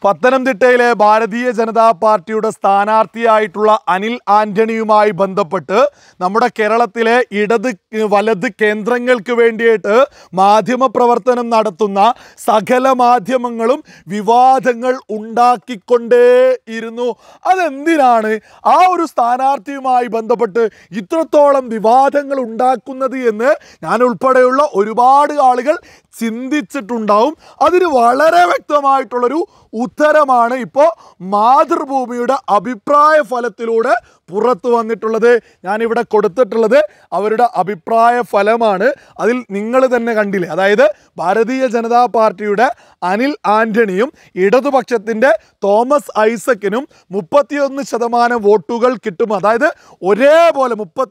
പത്തനംതിട്ടയിലെ ഭാരതീയ ജനതാ പാർട്ടിയുടെ സ്ഥാനാർത്ഥിയായിട്ടുള്ള അനിൽ ആന്റണിയുമായി ബന്ധപ്പെട്ട് നമ്മുടെ കേരളത്തിലെ ഇടത് വലത് കേന്ദ്രങ്ങൾക്ക് വേണ്ടിയിട്ട് മാധ്യമപ്രവർത്തനം നടത്തുന്ന സകല മാധ്യമങ്ങളും വിവാദങ്ങൾ ഉണ്ടാക്കിക്കൊണ്ടേയിരുന്നു. അതെന്തിനാണ് ആ ഒരു സ്ഥാനാർത്ഥിയുമായി ബന്ധപ്പെട്ട് ഇത്രത്തോളം വിവാദങ്ങൾ ഉണ്ടാക്കുന്നത് എന്ന് ഞാൻ ഉൾപ്പെടെയുള്ള ഒരുപാട് ആളുകൾ ചിന്തിച്ചിട്ടുണ്ടാവും. അതിന് വളരെ വ്യക്തമായിട്ടുള്ളൊരു ഉത്തരമാണ് ഇപ്പോൾ മാതൃഭൂമിയുടെ അഭിപ്രായ ഫലത്തിലൂടെ പുറത്തു വന്നിട്ടുള്ളത്. ഞാനിവിടെ കൊടുത്തിട്ടുള്ളത് അവരുടെ അഭിപ്രായ ഫലമാണ്. അതിൽ നിങ്ങൾ തന്നെ കണ്ടില്ലേ, അതായത് ഭാരതീയ ജനതാ പാർട്ടിയുടെ അനിൽ ആന്റണിയും ഇടതുപക്ഷത്തിൻ്റെ തോമസ് ഐസക്കിനും 31% വോട്ടുകൾ കിട്ടും. അതായത് ഒരേപോലെ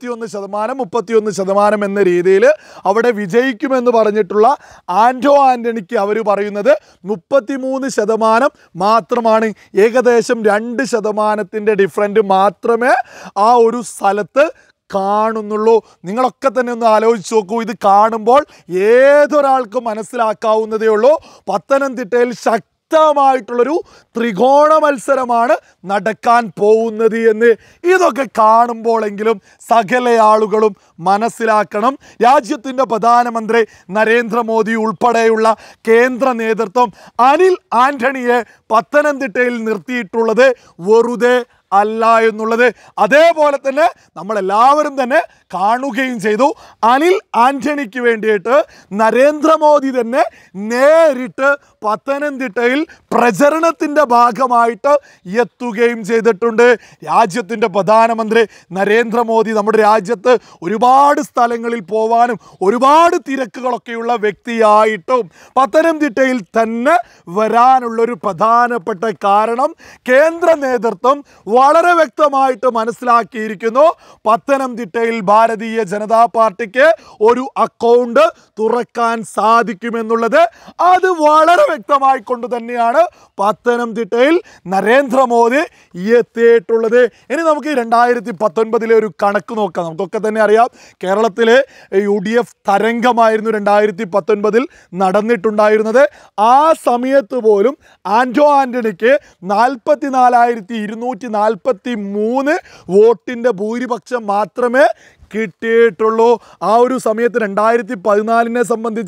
31% എന്ന രീതിയിൽ അവിടെ വിജയിക്കുമെന്ന് പറഞ്ഞിട്ടുള്ള ആന്റണിക്ക് അവർ പറയുന്നത് 33% മാത്രമാണ്. ഏകദേശം 2% ഡിഫറൻറ്റ് മാത്രമേ ആ ഒരു സ്ഥലത്ത് കാണുന്നുള്ളൂ. നിങ്ങളൊക്കെ തന്നെ ഒന്ന് ആലോചിച്ച് നോക്കൂ. ഇത് കാണുമ്പോൾ ഏതൊരാൾക്കും മനസ്സിലാക്കാവുന്നതേ ഉള്ളൂ പത്തനംതിട്ടയിൽ ശക്തമായിട്ടുള്ളൊരു ത്രികോണ മത്സരമാണ് നടക്കാൻ പോകുന്നത് എന്ന്. ഇതൊക്കെ കാണുമ്പോഴെങ്കിലും സകല ആളുകളും മനസ്സിലാക്കണം. രാജ്യത്തിൻ്റെ പ്രധാനമന്ത്രി നരേന്ദ്രമോദി ഉൾപ്പെടെയുള്ള കേന്ദ്ര നേതൃത്വം അനിൽ ആന്റണിയെ പത്തനംതിട്ടയിൽ നിർത്തിയിട്ടുള്ളത് വെറുതെ അല്ല എന്നുള്ളത് അതേപോലെ തന്നെ നമ്മളെല്ലാവരും തന്നെ കാണുകയും ചെയ്തു. അനിൽ ആന്റണിക്ക് വേണ്ടിയിട്ട് നരേന്ദ്രമോദി തന്നെ നേരിട്ട് പത്തനംതിട്ടയിൽ പ്രചരണത്തിൻ്റെ ഭാഗമായിട്ട് എത്തുകയും ചെയ്തിട്ടുണ്ട്. രാജ്യത്തിൻ്റെ പ്രധാനമന്ത്രി നരേന്ദ്രമോദി നമ്മുടെ രാജ്യത്ത് ഒരുപാട് സ്ഥലങ്ങളിൽ പോവാനും ഒരുപാട് തിരക്കുകളൊക്കെയുള്ള വ്യക്തിയായിട്ടും പത്തനംതിട്ടയിൽ തന്നെ വരാനുള്ളൊരു പ്രധാനപ്പെട്ട കാരണം കേന്ദ്ര നേതൃത്വം വളരെ വ്യക്തമായിട്ട് മനസ്സിലാക്കിയിരിക്കുന്നു. പത്തനംതിട്ടയിൽ ഭാരതീയ ജനതാ പാർട്ടിക്ക് ഒരു അക്കൗണ്ട് തുറക്കാൻ സാധിക്കുമെന്നുള്ളത് അത് വളരെ വ്യക്തമായിക്കൊണ്ട് തന്നെയാണ് പത്തനംതിട്ടയിൽ നരേന്ദ്രമോദി എത്തിയിട്ടുള്ളത്. ഇനി നമുക്ക് 2019 ഒരു കണക്ക് നോക്കാം. നമുക്കൊക്കെ തന്നെ അറിയാം കേരളത്തിലെ UDF തരംഗമായിരുന്നു 2019 നടന്നിട്ടുണ്ടായിരുന്നത്. ആ സമയത്ത് പോലും ആന്റണിക്ക് 44,243 വോട്ടിൻ്റെ ഭൂരിപക്ഷം മാത്രമേ കിട്ടിയിട്ടുള്ളൂ. ആ ഒരു സമയത്ത് 2014 സംബന്ധിച്ച്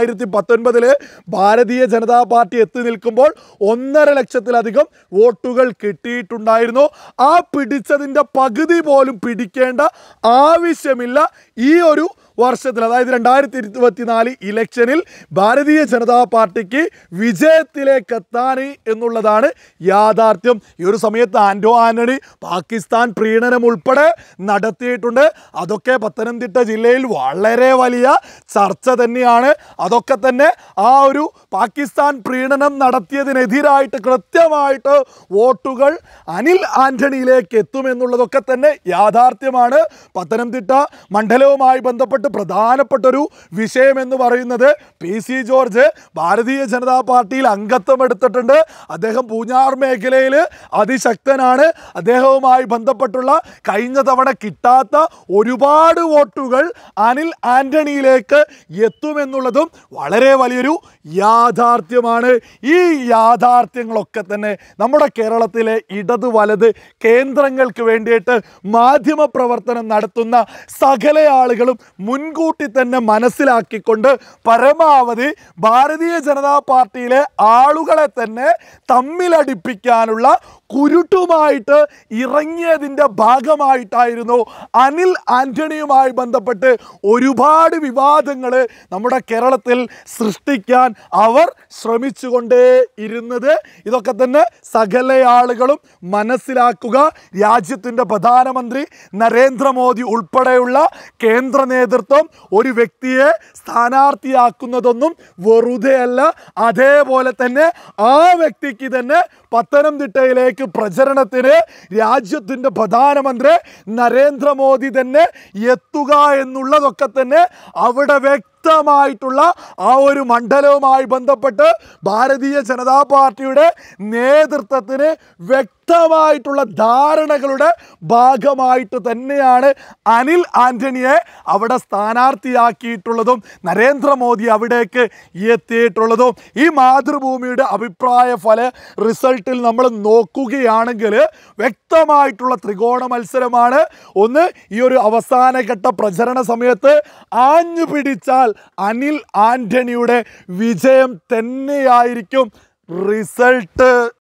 2019 ഭാരതീയ ജനതാ പാർട്ടി എത്തി നിൽക്കുമ്പോൾ 1.5 ലക്ഷത്തിലധികം വോട്ടുകൾ കിട്ടിയിട്ടുണ്ടായിരുന്നു. ആ പിടിച്ചതിൻ്റെ പകുതി പോലും പിടിക്കേണ്ട ആവശ്യമില്ല ഈ ഒരു വർഷത്തിൽ, അതായത് 2024 ഇലക്ഷനിൽ ഭാരതീയ ജനതാ പാർട്ടിക്ക് വിജയത്തിലേക്ക് എത്താൻ എന്നുള്ളതാണ് യാഥാർത്ഥ്യം. ഈ ഒരു സമയത്ത് ആന്റണി പാകിസ്ഥാൻ പ്രീണനം ഉൾപ്പെടെ നടത്തിയിട്ടുണ്ട്. അതൊക്കെ പത്തനംതിട്ട ജില്ലയിൽ വളരെ വലിയ ചർച്ച തന്നെയാണ്. അതൊക്കെ തന്നെ ആ ഒരു പാകിസ്ഥാൻ പ്രീണനം നടത്തിയതിനെതിരായിട്ട് കൃത്യമായിട്ട് വോട്ടുകൾ അനിൽ ആന്റണിയിലേക്ക് എത്തുമെന്നുള്ളതൊക്കെ തന്നെ യാഥാർത്ഥ്യമാണ്. പത്തനംതിട്ട മണ്ഡലവുമായി ബന്ധപ്പെട്ട് പ്രധാനപ്പെട്ടൊരു വിഷയം എന്ന് പറയുന്നത് PC ജോർജ് ഭാരതീയ ജനതാ പാർട്ടിയിൽ അംഗത്വം എടുത്തിട്ടുണ്ട്. അദ്ദേഹം പൂഞ്ഞാർ മേഖലയിൽ അതിശക്തനാണ്. അദ്ദേഹവുമായി ബന്ധപ്പെട്ടുള്ള കഴിഞ്ഞ തവണ കിട്ടാത്ത ഒരുപാട് വോട്ടുകൾ അനിൽ ആന്റണിയിലേക്ക് എത്തുമെന്നുള്ളതും വളരെ വലിയൊരു യാഥാർത്ഥ്യമാണ്. ഈ യാഥാർത്ഥ്യങ്ങളൊക്കെ തന്നെ നമ്മുടെ കേരളത്തിലെ ഇടത് വലത് കേന്ദ്രങ്ങൾക്ക് വേണ്ടിയിട്ട് മാധ്യമപ്രവർത്തനം നടത്തുന്ന സകല ആളുകളും മുൻകൂട്ടി തന്നെ മനസ്സിലാക്കിക്കൊണ്ട് പരമാവധി ഭാരതീയ ജനതാ പാർട്ടിയിലെ ആളുകളെ തന്നെ തമ്മിലടിപ്പിക്കാനുള്ള കുരുട്ടുമായിട്ട് ഇറങ്ങിയതിൻ്റെ ഭാഗമായിട്ടായിരുന്നു അനിൽ ആന്റണിയുമായി ബന്ധപ്പെട്ട് ഒരുപാട് വിവാദങ്ങൾ നമ്മുടെ കേരളത്തിൽ സൃഷ്ടിക്കാൻ അവർ ശ്രമിച്ചുകൊണ്ടേ ഇരുന്നത്. ഇതൊക്കെ തന്നെ സകല ആളുകളും മനസ്സിലാക്കുക. രാജ്യത്തിൻ്റെ പ്രധാനമന്ത്രി നരേന്ദ്രമോദി ഉൾപ്പെടെയുള്ള കേന്ദ്ര നേതൃത്വം ഒരു വ്യക്തിയെ സ്ഥാനാർത്ഥിയാക്കുന്നതൊന്നും വെറുതെയല്ല. അതേപോലെ തന്നെ ആ വ്യക്തിക്ക് തന്നെ പത്തനംതിട്ടയിലേക്ക് പ്രചരണത്തിന് രാജ്യത്തിൻ്റെ പ്രധാനമന്ത്രി നരേന്ദ്രമോദി തന്നെ എത്തുക എന്നുള്ളതൊക്കെ തന്നെ അവിടെ വ്യക്തമായിട്ടുള്ള ആ ഒരു മണ്ഡലവുമായി ബന്ധപ്പെട്ട് ഭാരതീയ ജനതാ പാർട്ടിയുടെ നേതൃത്വത്തിന് വ്യക്തമായിട്ടുള്ള ധാരണകളുടെ ഭാഗമായിട്ട് തന്നെയാണ് അനിൽ ആന്റണിയെ അവിടെ സ്ഥാനാർത്ഥിയാക്കിയിട്ടുള്ളതും നരേന്ദ്രമോദി അവിടേക്ക് എത്തിയിട്ടുള്ളതും. ഈ മാതൃഭൂമിയുടെ അഭിപ്രായ ഫല റിസൾട്ടിൽ നമ്മൾ നോക്കുകയാണെങ്കിൽ വ്യക്തമായിട്ടുള്ള ത്രികോണ മത്സരമാണ്. ഒന്ന്, ഈ ഒരു അവസാനഘട്ട പ്രചരണ സമയത്ത് ആഞ്ഞു പിടിച്ചാൽ അനിൽ ആന്റണിയുടെ വിജയം തന്നെയായിരിക്കും റിസൾട്ട്.